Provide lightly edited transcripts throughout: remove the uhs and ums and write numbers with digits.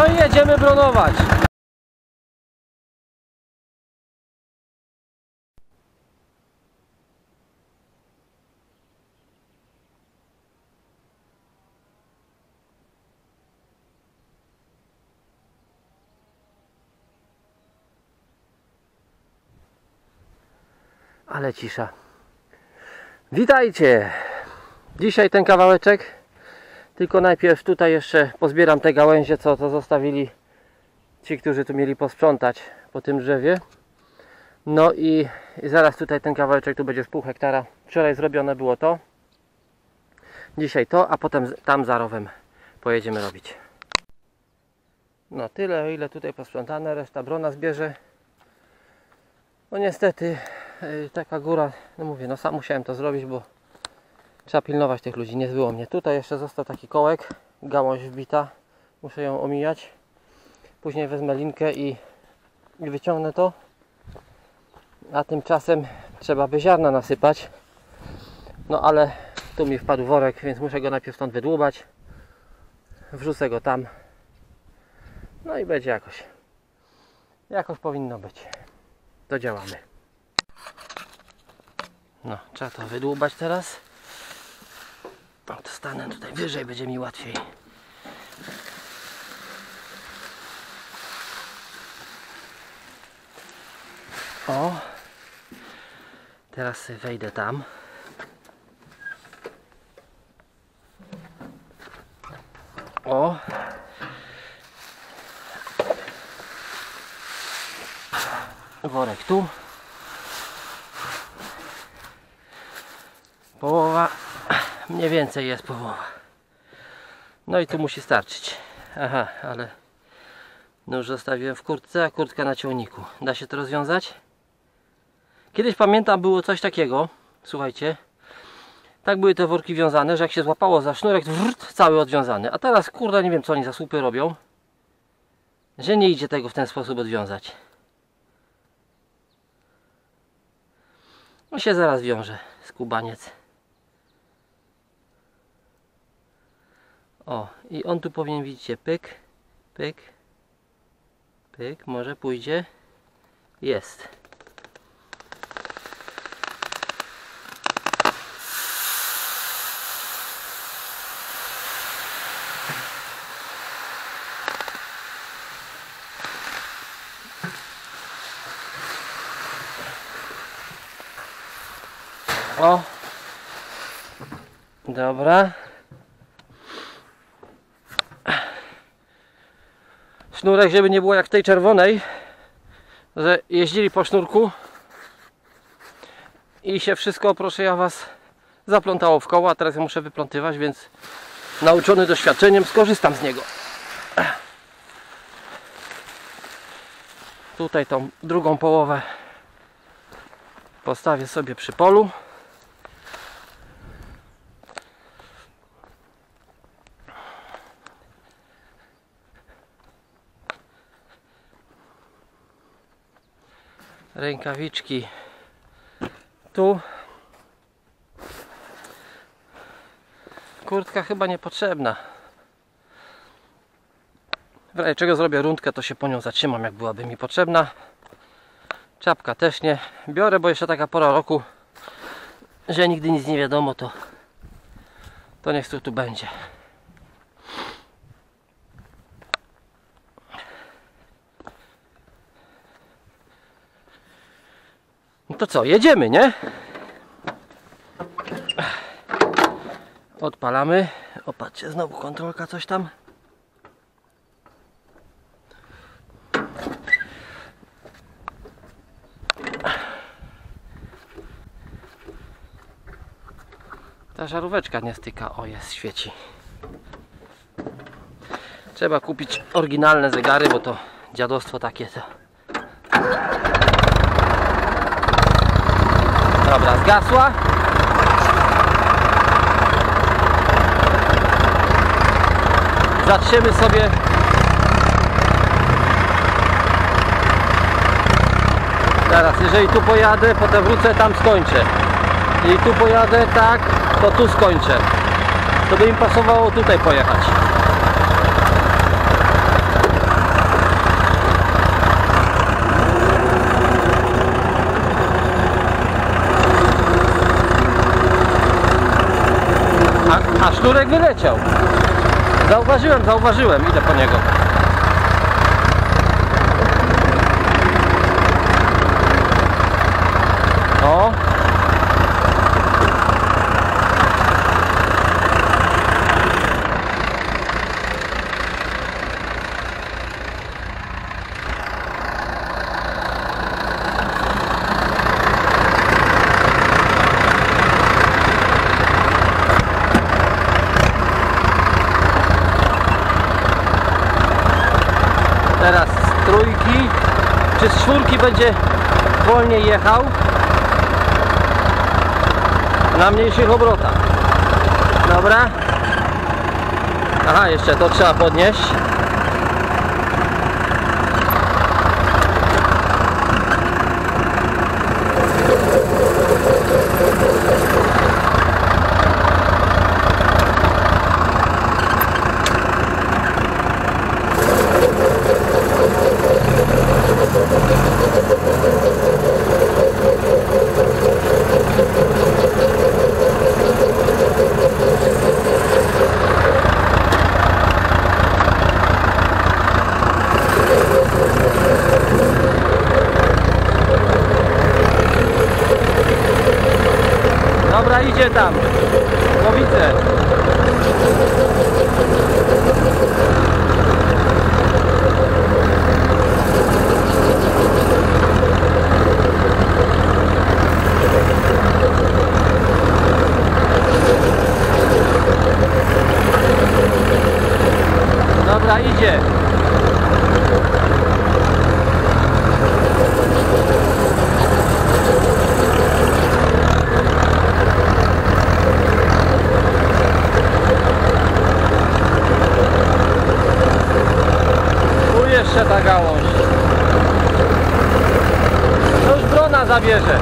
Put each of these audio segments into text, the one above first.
No i jedziemy bronować. Ale cisza. Witajcie! Dzisiaj ten kawałeczek. Tylko najpierw tutaj jeszcze pozbieram te gałęzie, co zostawili ci, którzy tu mieli posprzątać po tym drzewie. No i zaraz tutaj ten kawałeczek, tu będzie z pół hektara. Wczoraj zrobione było to. Dzisiaj to, a potem tam za rowem pojedziemy robić. No tyle, o ile tutaj posprzątane, reszta brona zbierze. No niestety taka góra, no mówię, no sam musiałem to zrobić, bo trzeba pilnować tych ludzi, nie było mnie. Tutaj jeszcze został taki kołek, gałąź wbita, muszę ją omijać. Później wezmę linkę i wyciągnę to. A tymczasem trzeba by ziarna nasypać. No ale tu mi wpadł worek, więc muszę go najpierw stąd wydłubać. Wrzucę go tam. No i będzie jakoś. Jakoś powinno być. To działamy. No, trzeba to wydłubać teraz. No, to stanę tutaj wyżej, będzie mi łatwiej. O! Teraz wejdę tam. O! Worek tu. Połowa. Mniej więcej jest połowa. No i tu musi starczyć. Aha, ale nóż zostawiłem w kurtce, a kurtka na ciągniku. Da się to rozwiązać? Kiedyś pamiętam, było coś takiego. Słuchajcie. Tak były te worki wiązane, że jak się złapało za sznurek, cały odwiązany. A teraz kurde, nie wiem co oni za słupy robią, że nie idzie tego w ten sposób odwiązać. No się zaraz wiąże skubaniec. O, i on tu powinien, widzicie, pyk, pyk, pyk, może pójdzie. Jest. O, dobra. Sznurek, żeby nie było jak w tej czerwonej, że jeździli po sznurku i się wszystko, proszę ja was, zaplątało w koło, a teraz ja muszę wyplątywać, więc nauczony doświadczeniem skorzystam z niego. Tutaj tą drugą połowę postawię sobie przy polu. Rękawiczki tu. Kurtka chyba niepotrzebna. W razie czego zrobię rundkę, to się po nią zatrzymam, jak byłaby mi potrzebna. Czapka też nie biorę, bo jeszcze taka pora roku, że nigdy nic nie wiadomo, to niech tu będzie. No to co, jedziemy, nie? Odpalamy. Opatrzcie, znowu kontrolka, coś tam. Ta żaróweczka nie styka. O, jest, świeci. Trzeba kupić oryginalne zegary, bo to dziadostwo takie to. Dobra, zgasła. Zatrzymy sobie. Teraz, jeżeli tu pojadę, potem wrócę, tam skończę. Jeżeli tu pojadę, tak, to tu skończę. To by im pasowało tutaj pojechać. sznurek wyleciał. Zauważyłem, idę po niego. O. Teraz z trójki czy z czwórki będzie wolniej jechał na mniejszych obrotach. Dobra. Aha, jeszcze to trzeba podnieść. Dobra, idzie tam. No widzę. Dobra, idzie. Tu jeszcze ta gałąź. To już drona zabierze.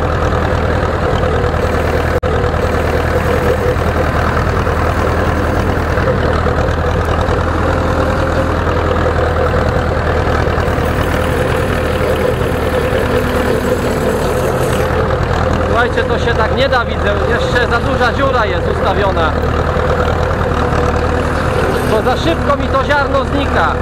Słuchajcie, to się tak nie da, widzę. Jeszcze za duża dziura jest ustawiona. Bo za szybko mi to ziarno znika.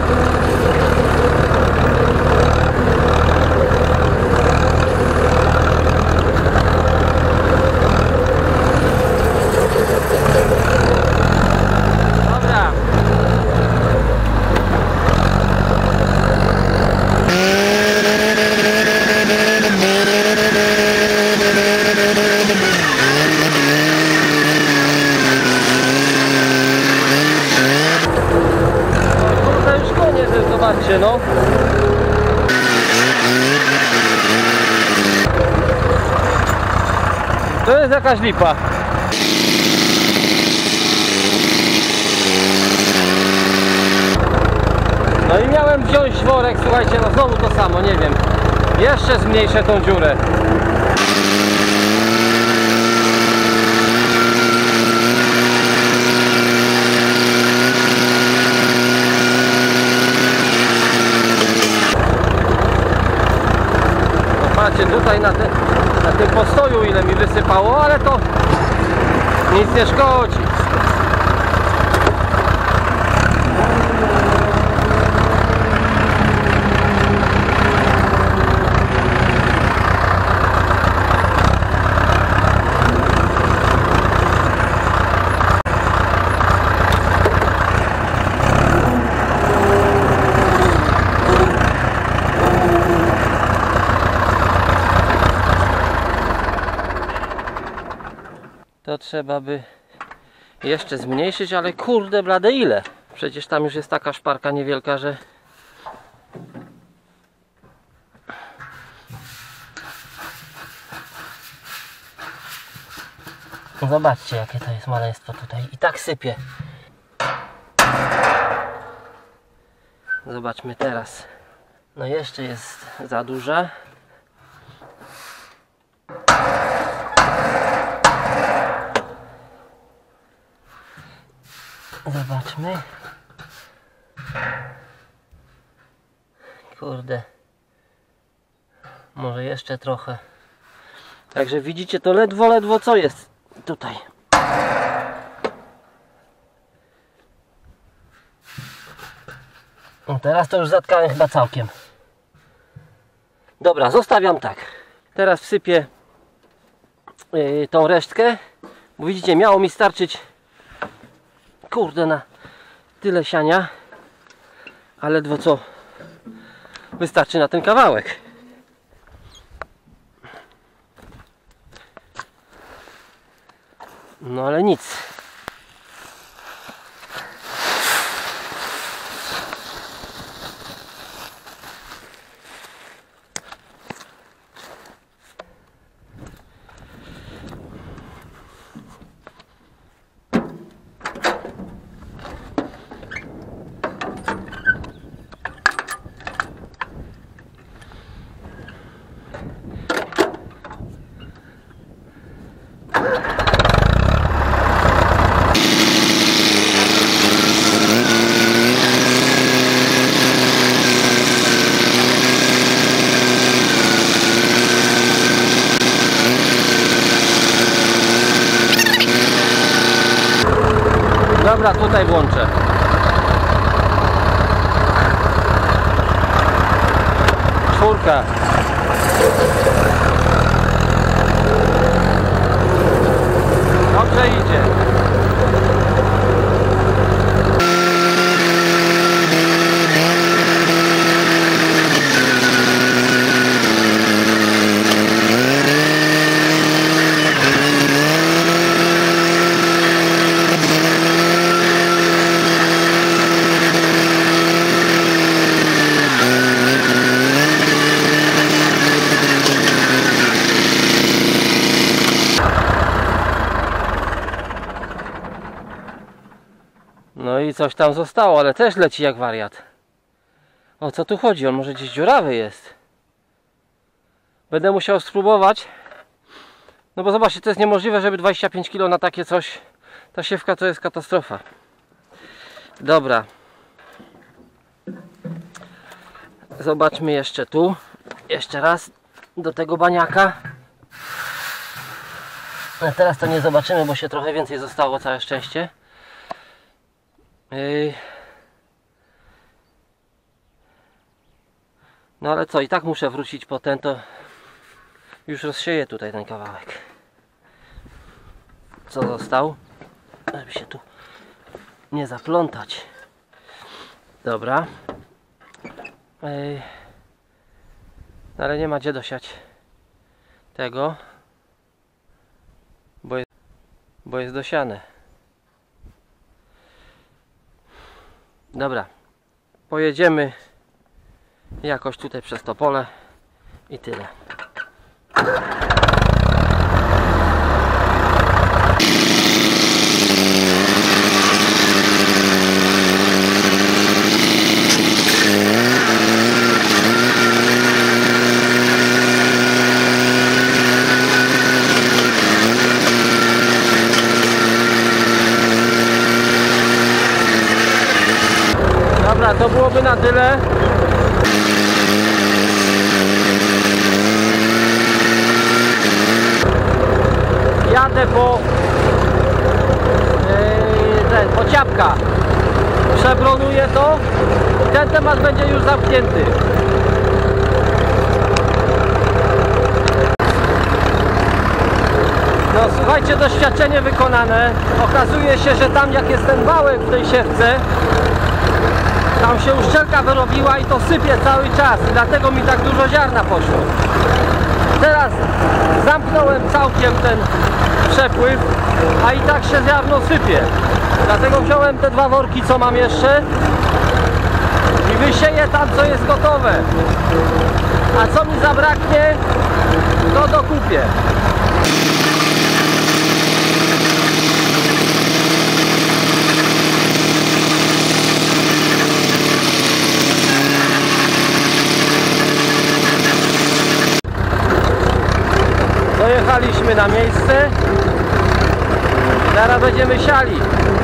Dobra. Kurde, już koniec jest, zobaczcie, no. To jest jakaś lipa. No i miałem wziąć worek, słuchajcie, no znowu to samo, nie wiem. Jeszcze zmniejszę tą dziurę. Patrzcie, tutaj na tym postoju ile mi wysypało, ale to nic nie szkodzi. To trzeba by jeszcze zmniejszyć, ale kurde blade ile? Przecież tam już jest taka szparka niewielka, że... Zobaczcie, jakie to jest maleństwo tutaj. I tak sypie. Zobaczmy teraz. No jeszcze jest za duża. Zobaczmy. Kurde. Może jeszcze trochę. Także widzicie, to ledwo co jest tutaj. No teraz to już zatkałem chyba całkiem. Dobra, zostawiam tak. Teraz wsypię tą resztkę. Bo widzicie, miało mi starczyć, kurde, na tyle siania. Ale ledwo co wystarczy na ten kawałek. No ale nic. Dobra, tutaj włączę. Czwórka. Dobrze idzie. No i coś tam zostało, ale też leci jak wariat. O co tu chodzi? On może gdzieś dziurawy jest. Będę musiał spróbować. No bo zobaczcie, to jest niemożliwe, żeby 25 kg na takie coś. Ta siewka to jest katastrofa. Dobra. Zobaczmy jeszcze tu. Jeszcze raz do tego baniaka. A teraz to nie zobaczymy, bo się trochę więcej zostało, całe szczęście. No ale co, i tak muszę wrócić po ten, to już rozsieję tutaj ten kawałek. Co został? Żeby się tu nie zaplątać. Dobra. Ale nie ma gdzie dosiać tego, bo jest dosiane. Dobra, pojedziemy jakoś tutaj przez to pole i tyle. Dobra, to byłoby na tyle. Jadę po ciapka. Przebronuję to i ten temat będzie już zamknięty. No słuchajcie, doświadczenie wykonane. Okazuje się, że tam jak jest ten wałek w tej siewce, tam się uszczelka wyrobiła i to sypie cały czas i dlatego mi tak dużo ziarna poszło. Teraz zamknąłem całkiem ten przepływ, a i tak się ziarno sypie. Dlatego wziąłem te dwa worki, co mam jeszcze, i wysieję tam, co jest gotowe. A co mi zabraknie, to dokupię. Dojechaliśmy na miejsce. Zaraz będziemy siali.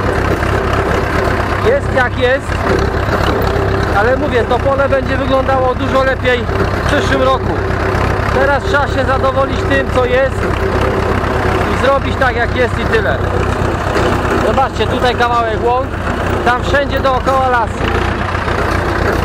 Jest jak jest, ale mówię, to pole będzie wyglądało dużo lepiej w przyszłym roku. Teraz trzeba się zadowolić tym, co jest i zrobić tak, jak jest, i tyle. Zobaczcie, tutaj kawałek łąk, tam wszędzie dookoła lasy.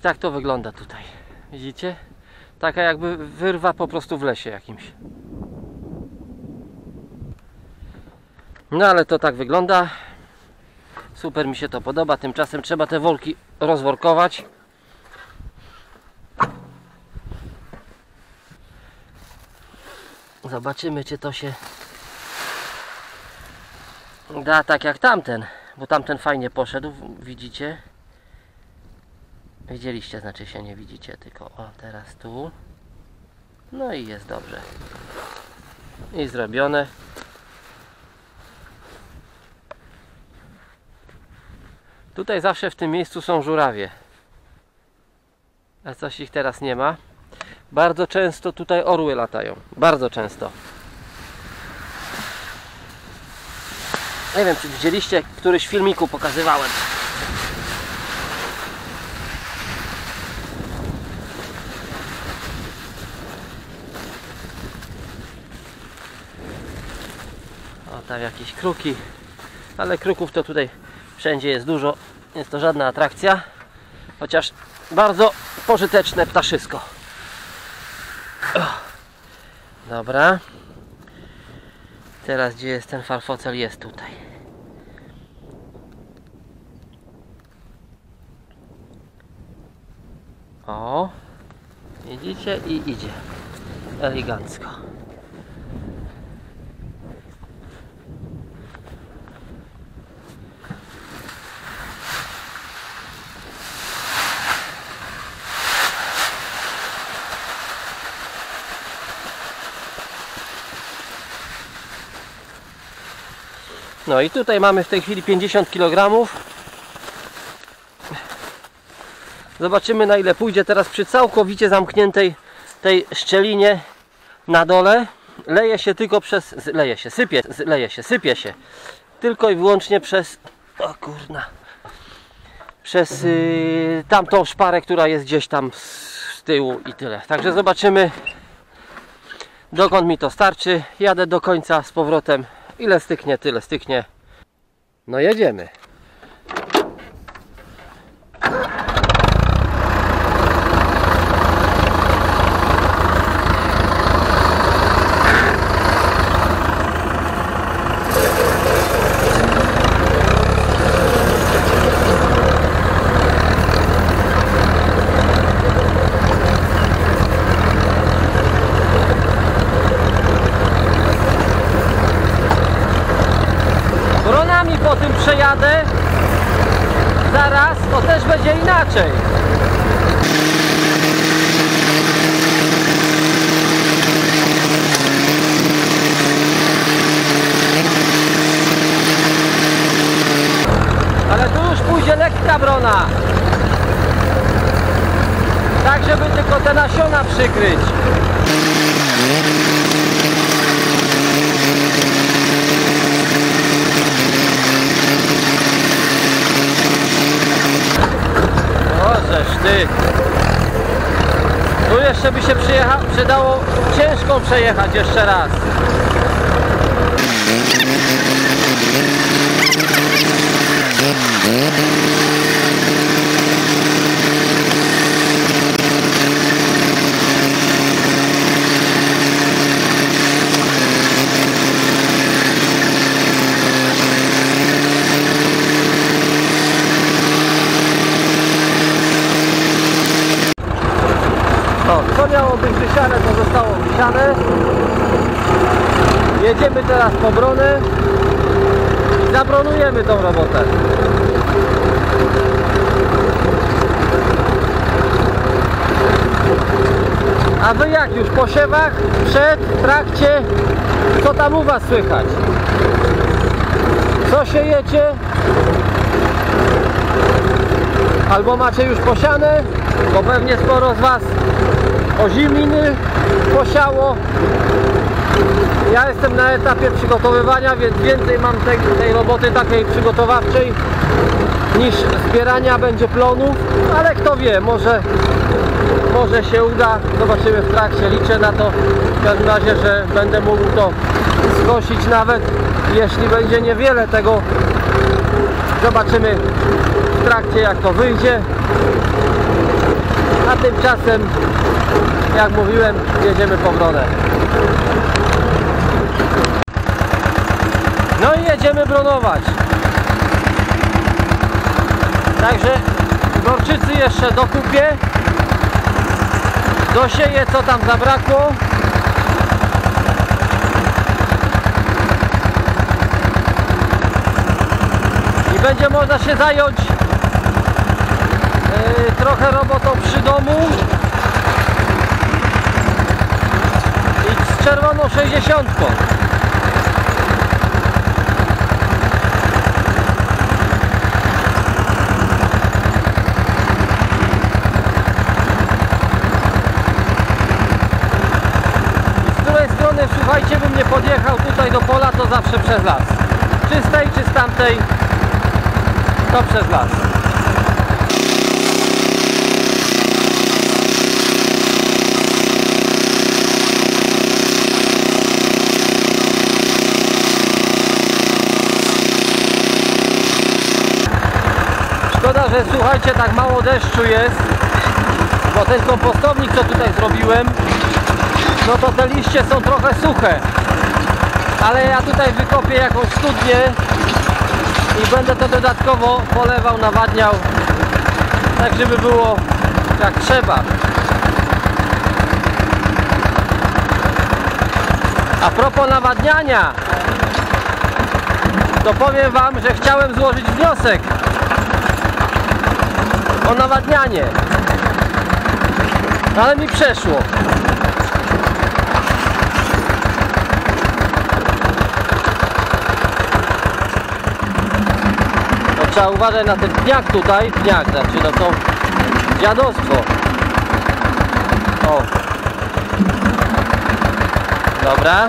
tak to wygląda tutaj. Widzicie? Taka jakby wyrwa po prostu w lesie jakimś. No ale to tak wygląda. Super mi się to podoba. Tymczasem trzeba te wolki rozworkować. Zobaczymy, czy to się da tak jak tamten. Bo tamten fajnie poszedł, widzicie? Widzieliście, znaczy się nie widzicie, tylko o, teraz tu. No i jest dobrze. I zrobione. Tutaj zawsze w tym miejscu są żurawie. A coś ich teraz nie ma. Bardzo często tutaj orły latają. Bardzo często. Nie wiem, czy widzieliście, któryś w filmiku pokazywałem. O, tam jakieś kruki. Ale kruków to tutaj wszędzie jest dużo. Jest to żadna atrakcja. Chociaż bardzo pożyteczne ptaszysko. Dobra. Teraz gdzie jest ten farfocel? Jest tutaj. O, widzicie? I idzie elegancko. No i tutaj mamy w tej chwili 50 kg. Zobaczymy, na ile pójdzie teraz przy całkowicie zamkniętej tej szczelinie na dole. Leje się tylko przez... sypie się tylko i wyłącznie przez... O kurna. Przez tamtą szparę, która jest gdzieś tam z tyłu i tyle. Także zobaczymy, dokąd mi to starczy. Jadę do końca z powrotem. Ile styknie, tyle styknie. No jedziemy. Po tym przejadę zaraz, to też będzie inaczej. Ale tu już pójdzie lekka brona, tak żeby tylko te nasiona przykryć. Ty. Tu jeszcze by się przydało ciężką przejechać jeszcze raz. Co miało być wysiane, to zostało wysiane. Jedziemy teraz po bronę i zabronujemy tą robotę. A wy jak już po siewach, przed, w trakcie, co tam u was słychać? Co siejecie? Albo macie już posiane, bo pewnie sporo z was oziminy posiało. Ja jestem na etapie przygotowywania, więc więcej mam tej roboty takiej przygotowawczej niż zbierania będzie plonów, ale kto wie, może się uda, zobaczymy w trakcie, liczę na to w każdym razie, że będę mógł to skosić, nawet jeśli będzie niewiele tego, zobaczymy w trakcie jak to wyjdzie. A tymczasem, jak mówiłem, jedziemy po bronę. No i jedziemy bronować. Także gorczycy jeszcze dokupię, dosieję co tam zabrakło. I będzie można się zająć trochę robotą przy domu i z czerwoną 60. Słuchajcie, bym nie podjechał tutaj do pola, to zawsze przez las. Czy z tej, czy z tamtej, to przez las. Szkoda, że słuchajcie, tak mało deszczu jest, bo ten kompostownik, co tutaj zrobiłem, no to te liście są trochę suche, ale ja tutaj wykopię jakąś studnię i będę to dodatkowo polewał, nawadniał, tak żeby było jak trzeba. A propos nawadniania, to powiem wam, że chciałem złożyć wniosek o nawadnianie, ale mi przeszło. Trzeba uważać na ten pniak tutaj, znaczy no to dziadostwo. O. Dobra.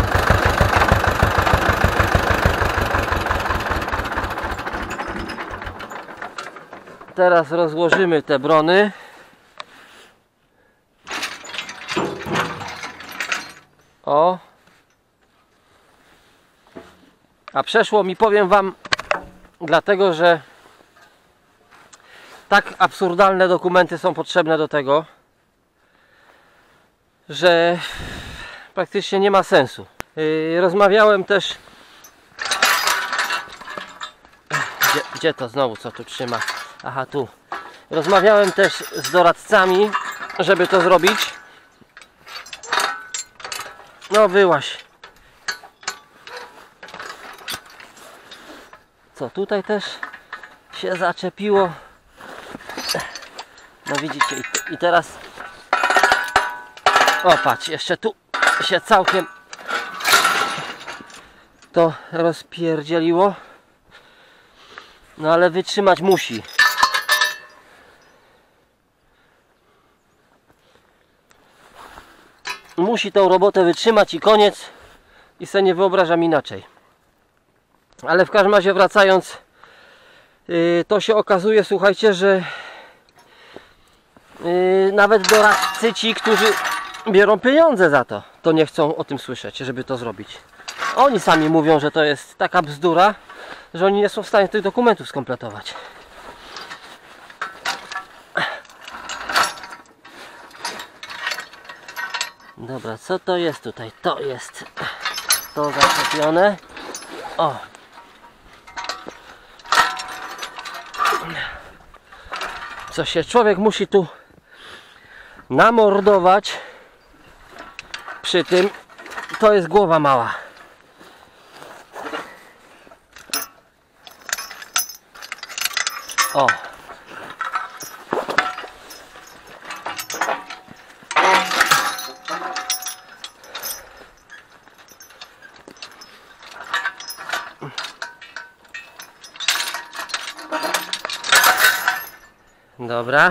Teraz rozłożymy te brony. O. A przeszło mi, powiem wam, dlatego że tak absurdalne dokumenty są potrzebne do tego, że praktycznie nie ma sensu. Rozmawiałem też... Gdzie to znowu, co tu trzyma? Aha, tu. Rozmawiałem też z doradcami, żeby to zrobić. No wyłaź. Co tutaj też się zaczepiło. No widzicie, i teraz o patrz, jeszcze tu się całkiem to rozpierdzieliło. No ale wytrzymać musi. Musi tą robotę wytrzymać i koniec. I se nie wyobrażam inaczej. Ale w każdym razie wracając, to się okazuje, słuchajcie, że nawet doradcy ci, którzy biorą pieniądze za to, to nie chcą o tym słyszeć, żeby to zrobić. Oni sami mówią, że to jest taka bzdura, że oni nie są w stanie tych dokumentów skompletować. Dobra, co to jest tutaj? To jest to zaczepione. O! Co się człowiek musi tu namordować przy tym, to jest głowa mała. O! Dobra.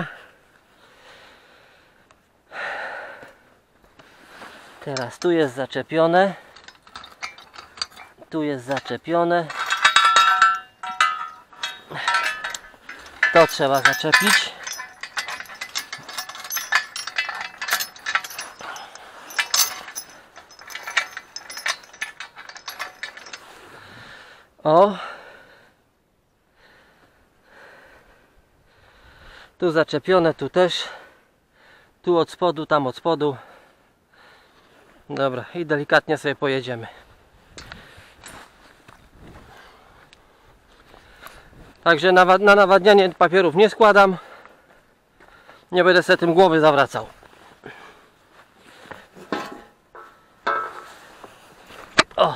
Teraz tu jest zaczepione. Tu jest zaczepione. To trzeba zaczepić. O! Tu zaczepione, tu też. Tu od spodu, tam od spodu. Dobra, i delikatnie sobie pojedziemy. Także na nawadnianie papierów nie składam. Nie będę sobie tym głowy zawracał. O.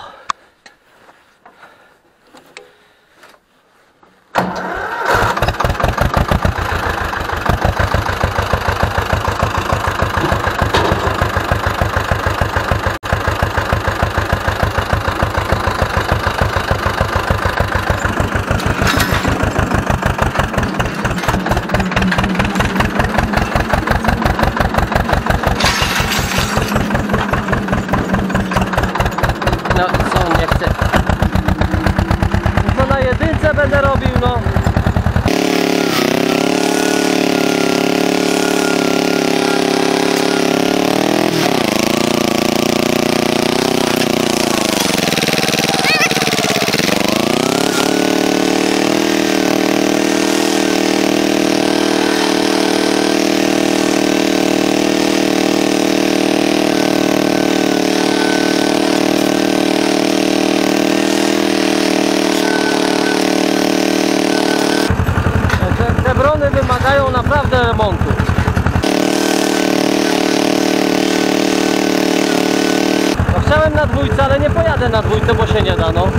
No co, nie chcę. To na jedynce będę robił, no. Te brony wymagają naprawdę remontu. No chciałem na dwójce, ale nie pojadę na dwójce, bo się nie da, no.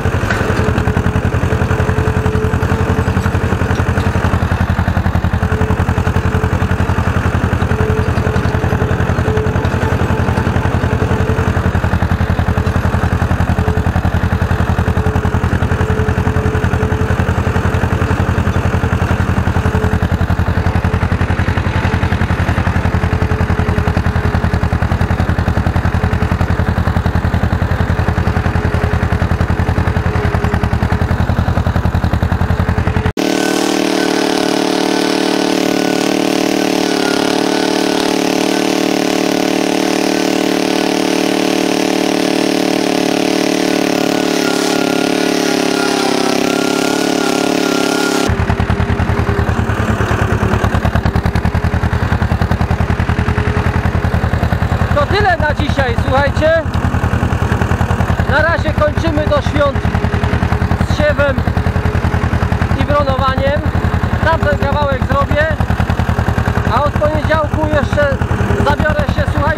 To tyle na dzisiaj, słuchajcie. Na razie kończymy do świąt z siewem i bronowaniem. Tamten kawałek zrobię, a od poniedziałku jeszcze zabiorę się, słuchajcie,